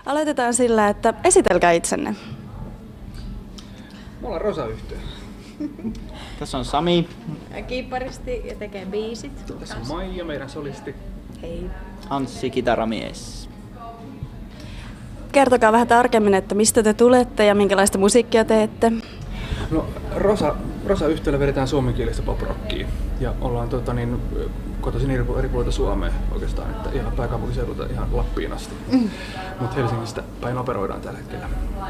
Aloitetaan sillä, että esitelkää itsenne. Me ollaan Rosa-yhtye. Tässä on Sami. Kiipparisti ja tekee biisit. Tässä on Maija, meidän solisti. Hei. Anssi, kitaramies. Kertokaa vähän tarkemmin, että mistä te tulette ja minkälaista musiikkia teette. No, Rosa-yhtiöllä vedetään suomenkielistä pop-rockia ja ollaan kotoisin eri puolilta Suomea oikeastaan, että ihan pääkaupunkiseudulta ihan Lappiin asti. Mutta Helsingistä päin operoidaan tällä hetkellä.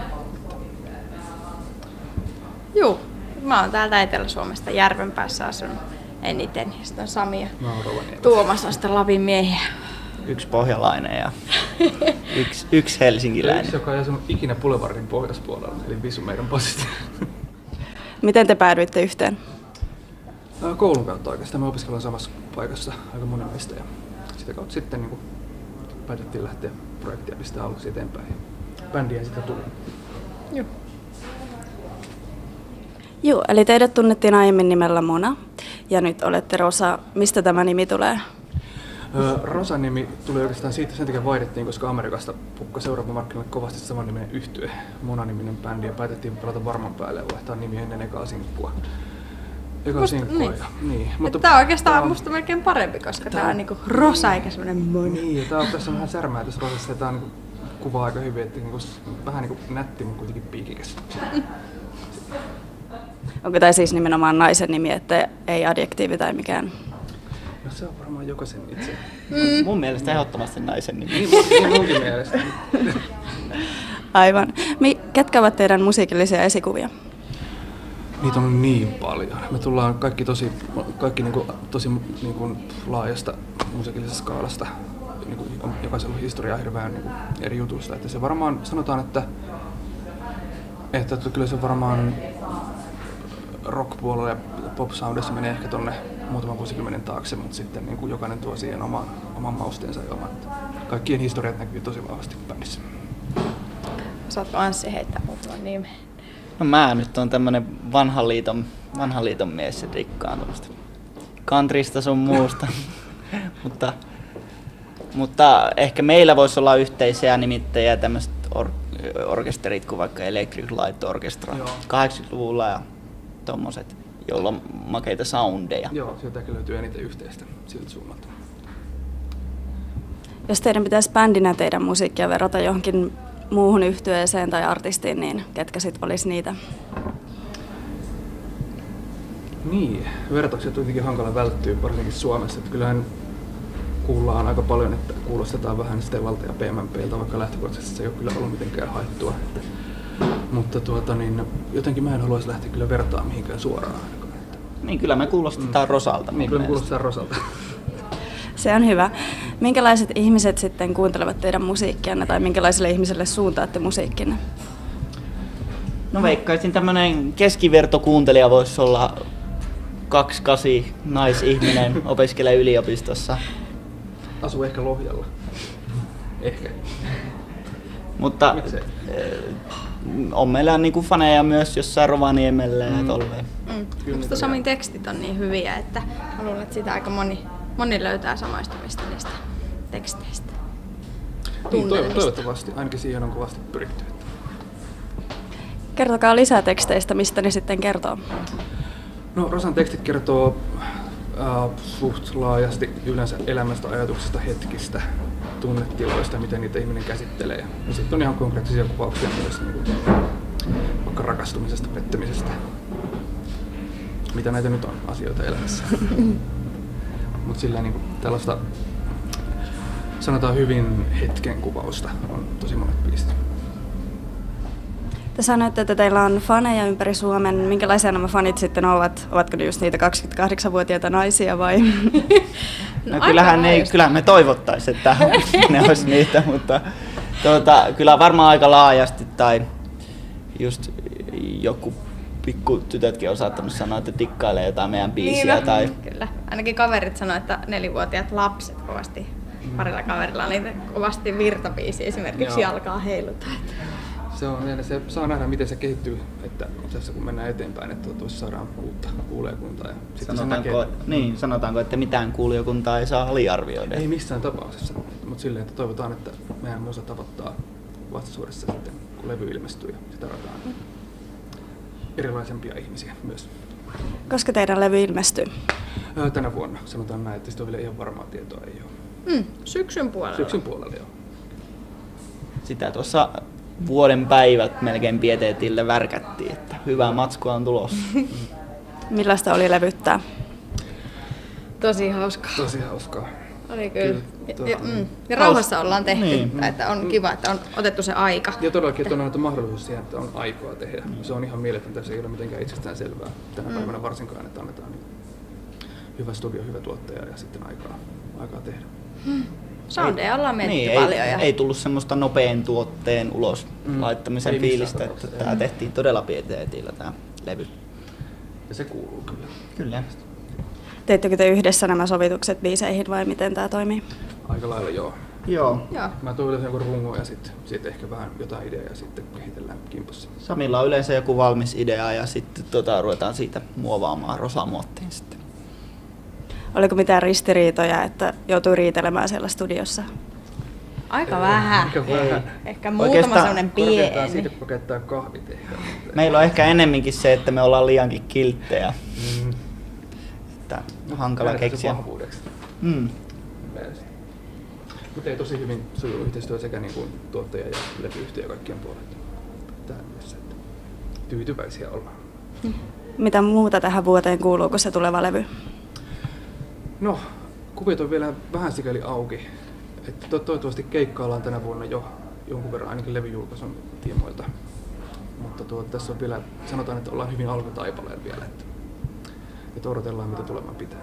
Juu, mä oon täältä Etelä-Suomesta Järvenpäässä asunut eniten. Ja sitten on Sami ja Tuomas on sitten Lapin miehiä. Yksi pohjalainen ja yksi helsinkiläinen. Yksi, joka ei asunut ikinä Boulevardin pohjoispuolella, eli Visu meidän posista. Miten te päädyitte yhteen? Koulun kautta oikeastaan. Me opiskellaan samassa paikassa aika moni meistä ja sitä kautta sitten päätettiin lähteä projektia pistää aluksi eteenpäin. Bändiä sitä tuli. Joo. Joo, eli teidät tunnettiin aiemmin nimellä Mona ja nyt olette Rosa. Mistä tämä nimi tulee? Rosa-nimi tuli oikeastaan siitä, sen takia vaihdettiin, koska Amerikasta pukkasi Euroopan markkinoille kovasti samanniminen yhtye, Mona-niminen bändi, ja päätettiin pelata varman päälle ja vaihtaa nimi ennen ekaa sinkkua. Niin. Mutta tää on oikeastaan musta melkein parempi, koska tää on niinku Rosa eikä semmonen Mona. Niin, ja tässä on vähän särmää tässä Rosassa, ja tää on kuvaa aika hyvin, että vähän nätti, mutta kuitenkin piikikäs. Onko tämä siis nimenomaan naisen nimi, että ei adjektiivi tai mikään? No se on varmaan jokaisen itse. Mun mielestä ehdottomasti naisen nimi. Niin munkin mielestä. Aivan. Ketkä ovat teidän musiikillisia esikuvia? Niitä on niin paljon. Me tullaan kaikki tosi laajasta musiikillisesta skaalasta. Jokaisella on historiaa hirveän eri jutusta. Että se varmaan sanotaan, että kyllä se varmaan rock-puolella ja pop-soundissa menee ehkä tonne muutaman vuosikymmenen taakse, mutta sitten jokainen tuo siihen oman mausteensa ja kaikkien historiat näkyy tosi vahvasti bändissä. Osaatko Anssi heittää muutaman nimen? No mä nyt on tämmönen vanhan liiton mies ja rikkaan tuommoista countrysta sun muusta. mutta ehkä meillä voisi olla yhteisiä nimittäjiä tämmöiset orkesterit kuin vaikka Electric Light Orchestra 80-luvulla ja tommoset, jolla on makeita soundeja. Joo, sieltäkin löytyy eniten yhteistä siltä suunnalta. Jos teidän pitäisi bändinä teidän musiikkia verrata johonkin muuhun yhtyeeseen tai artistiin, niin ketkä sit olisi niitä? Niin, vertaukset on kuitenkin hankala välttyä, varsinkin Suomessa. Että kyllähän kuullaan aika paljon, että kuulostetaan vähän Stellalta ja PMMPltä, vaikka lähtökohtaisesti se ei ole kyllä ollut mitenkään haettua. Mutta jotenkin mä en haluaisi lähteä kyllä vertaa mihinkään suoraan ainakaan. Niin, kyllä me kuulostetaan Rosalta. Niin, kyllä me kuulostetaan Rosalta. Se on hyvä. Minkälaiset ihmiset sitten kuuntelevat teidän musiikkianne tai minkälaisille ihmisille suuntaatte musiikkinne? No veikkaisin tämmönen keskivertokuuntelija voisi olla 28 naisihminen, opiskelee yliopistossa. Asuu ehkä Lohjalla. Ehkä. Mutta on meillä niinku faneja myös jossain Rovaniemellä ja tolleen. Minusta Samin tekstit on niin hyviä, että haluan, että sitä aika moni löytää samaistumista niistä teksteistä. Niin, toivottavasti. Ainakin siihen on kovasti pyritty. Kertokaa lisää teksteistä, mistä ne sitten kertoo. No, Rosan tekstit kertoo suht laajasti yleensä elämästä, ajatuksista, hetkistä, tunnetiloista, miten niitä ihminen käsittelee. Ja sitten on ihan konkreettisia kuvauksia myös vaikka rakastumisesta, pettämisestä. Mitä näitä nyt on asioita elämässä. Mutta sillä tällaista sanotaan hyvin hetken kuvausta on tosi monet biisit. Te sanoitte, että teillä on faneja ympäri Suomen. Minkälaisia nämä fanit sitten ovat? Ovatko ne just niitä 28-vuotiaita naisia vai? No kyllähän me toivottaisiin, että ne olisi niitä, mutta kyllä varmaan aika laajasti tai just joku pikku tytötkin on saattanut sanoa, että tikkailee jotain meidän biisiä. Niin, tai... Kyllä. Ainakin kaverit sanoo, että 4-vuotiaat lapset kovasti, parilla kaverilla on niitä kovasti virtabiisiä esimerkiksi jalkaa heilutaan. Se saa nähdä, miten se kehittyy, että tässä kun mennään eteenpäin, että tuossa saadaan uutta kuulijakuntaa. Ja sanotaanko, että mitään kuulijakuntaa ei saa aliarvioida? Ei missään tapauksessa, mutta silleen, että toivotaan, että meidän musa tavoittaa vastaisuudessa sitten, kun levy ilmestyy ja sitä rataan erilaisempia ihmisiä myös. Koska teidän levy ilmestyy? Tänä vuonna, sanotaan näin, että sitä on vielä ihan varmaa tietoa ei ole. Syksyn puolella? Syksyn puolella, joo. Sitä tuossa vuoden päivät melkein pieteetille värkättiin, että hyvää matskua on tulossa. Millaista oli levyttää? Tosi hauskaa. Tosi hauskaa. Oli kyllä. Ja rauhassa ollaan tehty, niin. Että on kiva, että on otettu se aika. Ja todellakin, että on annettu mahdollisuus siihen, että on aikaa tehdä. Se on ihan mieletöntä, se ei ole mitenkään itsestään selvää tänä päivänä varsinkaan, että annetaan niin hyvä studio, hyvä tuottaja ja sitten aikaa tehdä. Soundeja ollaan mietitty niin, paljon. Ei tullut semmoista nopean tuotteen ulos laittamisen fiilistä, että tämä tehtiin todella pieteetillä tämä levy. Ja se kuuluu kyllä. Kyllä. Teittekö te yhdessä nämä sovitukset biiseihin vai miten tämä toimii? Aika lailla joo. Joo. Mä toivotan jonkun rungon ja sitten ehkä vähän jotain ideaa ja sitten kehitellään kimpossa. Samilla on yleensä joku valmis idea ja sitten ruvetaan siitä muovaamaan rosamuottiin sitten. Oliko mitään ristiriitoja, että joutuu riitelemään siellä studiossa? Aika vähän. Ehkä muutama sellainen pieni. Siitä kun käyttää kahvit ehkä. Meillä on ehkä enemminkin se, että me ollaan liiankin kilttejä. Että hankala keksiä. Mutta ei tosi hyvin sujuu yhteistyö sekä niin kuin tuottaja ja levyyhtiö ja kaikkien puolelta. Tähän mielessä, että tyytyväisiä ollaan. Mitä muuta tähän vuoteen kuuluu, kun se tuleva levy? No, kuviot on vielä vähän sikäli auki. Että toivottavasti keikkaillaan tänä vuonna jo jonkun verran ainakin levyjulkaisun tiimoilta. Mutta tässä on vielä, sanotaan, että ollaan hyvin alkutaipaleen vielä. Että odotellaan, mitä tulemaan pitää.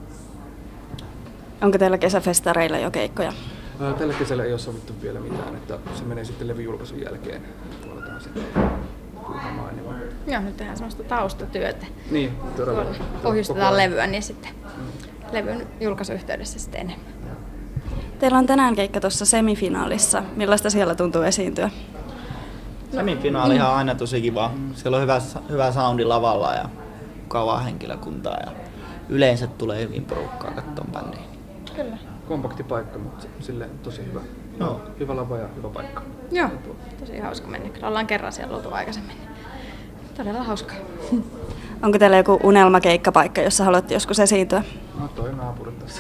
Onko teillä kesäfestareilla jo keikkoja? Tällä kesällä ei ole sovittu vielä mitään, että se menee sitten levyjulkaisun jälkeen. Aletaan sitten puhumaan enemmän. Joo, nyt tehdään semmoista taustatyötä. Niin, todella. Pohjustetaan levyä, niin sitten levyn julkaisuyhteydessä sitten enemmän. Teillä on tänään keikka tuossa semifinaalissa. Millaista siellä tuntuu esiintyä? Semifinaalihan on aina tosi kiva. Siellä on hyvä soundi lavalla ja mukavaa henkilökuntaa ja yleensä tulee hyvin porukkaa katsomaan bändiä. Kyllä. Kompakti paikka, mutta silleen tosi hyvä. Joo. Hyvä lava ja hyvä paikka. Joo, tosi hauska mennä. Kyllä ollaan kerran siellä oltu aikaisemmin. Todella hauskaa. Onko teillä joku unelmakeikkapaikka, jossa haluatte joskus esiintyä? No toi naapuri tässä.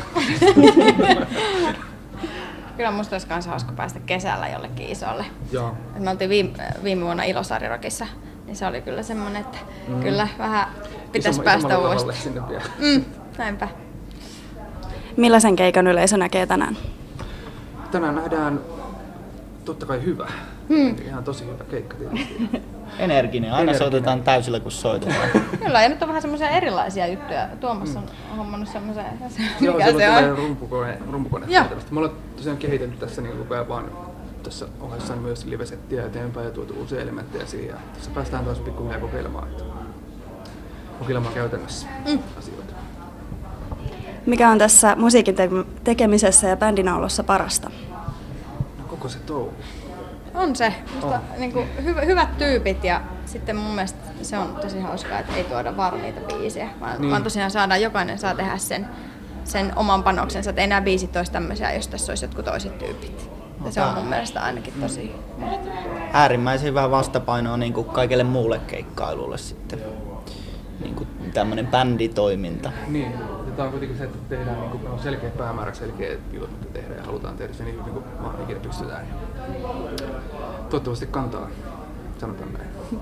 Kyllä musta olisi myös hauska päästä kesällä jollekin isolle. Joo. Me oltiin viime vuonna Ilosaari-rockissa, niin se oli kyllä semmoinen, että kyllä vähän pitäisi päästä uudestaan. Näinpä. Millaisen keikan yleisö näkee tänään? Tänään nähdään totta kai hyvä. Ihan tosi hyvä keikka tietysti. Energinen. Aina soitetaan täysillä, kun soitetaan. Kyllä, ja nyt on vähän semmoisia erilaisia juttuja. Tuomas on hommannut semmoisen, Joo, mikä se on. Rumpukone. Me ollaan tosiaan kehitellyt tässä niin koko ajan vaan tässä ohessa myös live-settiä eteenpäin ja tuotu uusia elementtejä siihen. Ja tässä päästään taas pikkuhiljaa kokeilemaan käytännössä asioita. Mikä on tässä musiikin tekemisessä ja bändinaulossa parasta? No, koko se touhu. On se. Niin kuin hyvät tyypit ja sitten mun mielestä se on tosi hauskaa, että ei tuoda valmiita biisejä, vaan tosiaan jokainen saa tehdä sen oman panoksensa, että ei nämä biisit olisi tämmöisiä, jos tässä olisi jotkut toiset tyypit. Ja se on mun mielestä ainakin tosi mahtavaa. Äärimmäisen hyvä vastapainoa niin kuin kaikelle muulle keikkailulle sitten. Niin kuin tämmöinen bänditoiminta. Niin, ja tämä on kuitenkin se, että tehdään niin kuin, on selkeä päämäärä, selkeä jutut, mitä tehdään ja halutaan tehdä se niin hyvin kuin vaan ikinä pystytään. Toivottavasti kantaa, sanotaan näin.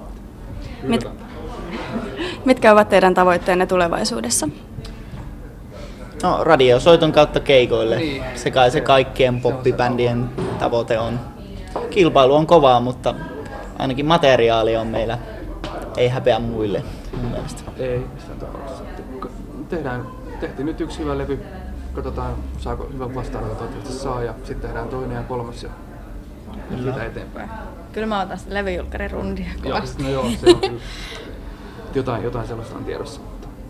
Mitkä ovat teidän tavoitteenne tulevaisuudessa? No, radiosoiton kautta keikoille. Niin. Se kai se kaikkien poppibändien tavoite on. Kilpailu on kovaa, mutta ainakin materiaali on meillä. Ei häpeä muille, mun mielestä. Ei, missään tapauksessa. Tehtiin nyt yksi hyvä levy. Katsotaan, saako hyvän vastaanoton, toivottavasti saa. Ja sitten tehdään toinen ja kolmas ja siitä eteenpäin. Kyllä mä otan sitä levyjulkkarin rundia kovasti. No joo, se on kyllä. Jotain sellaista on tiedossa.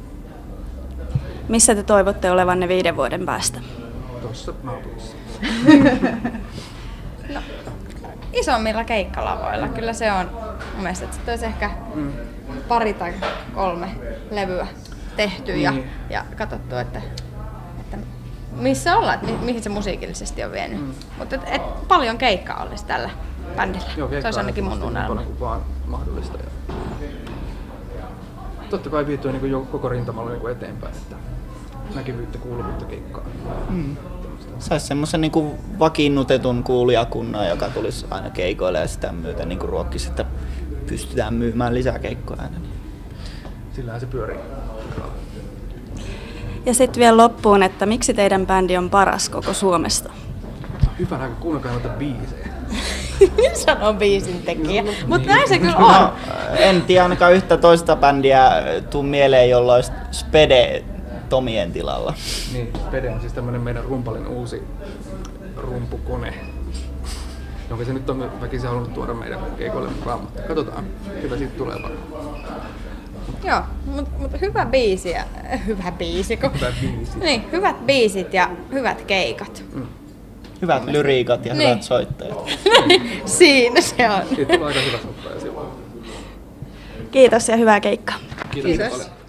Missä te toivotte olevanne 5 vuoden päästä? Tuossa naapurissa. No, isommilla keikkalavoilla. Kyllä se on mun mielestä, että sitten olisi ehkä 2 tai 3 levyä tehty ja katsottu, että missä ollaan, että mihin se musiikillisesti on vienyt. Mutta paljon keikkaa olisi tällä bändillä. Joo, se olisi ainakin mun unelma. Paljon kuin vaan mahdollista. Ja totta kai viityy niin jo koko rintamalla niin eteenpäin, että näkyvyyttä, kuuluvuutta, keikkaa. Saisi semmoisen niin vakiinnutetun kuulijakunnan, joka tulisi aina keikoille ja sitä myöten niin ruokkisi, että pystytään myymään lisää keikkoja aina. Sillähän se pyörii. Ja sitten vielä loppuun, että miksi teidän bändi on paras koko Suomesta? Hyvän aika, kuunnelkaa noita biisejä. Sanon biisin tekijä, mutta näin se kyllä on. No, en tiedä ainakaan yhtä toista bändiä tuu mieleen, jolla olisi Spede Tomien tilalla. Niin, Spede on siis tämmönen meidän rumpalin uusi rumpukone, jonka se nyt on väkisin halunnut tuoda meidän keikoille mukaan, mutta katsotaan, hyvä siitä tulee varmaan. Joo, mutta hyvä biisi ja hyvä biisiko? Hyvät biisit. Niin, hyvät biisit ja hyvät keikat. Hyvät lyriikat ja hyvät soittajat. Siinä se on. Siitä tulee aika hyvä soittaja silloin. Kiitos ja hyvää keikkaa. Kiitos.